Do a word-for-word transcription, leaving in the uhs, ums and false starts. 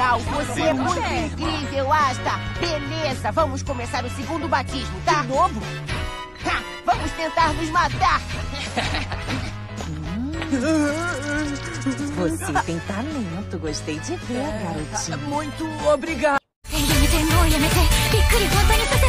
legal. Você é muito incrível, Asta. Beleza, vamos começar o segundo batismo, tá? De novo? Ha, vamos tentar nos matar. Você tem talento, gostei de ver, garotinho. Muito obrigado. 全部全部をやめてびっくり本当にさせ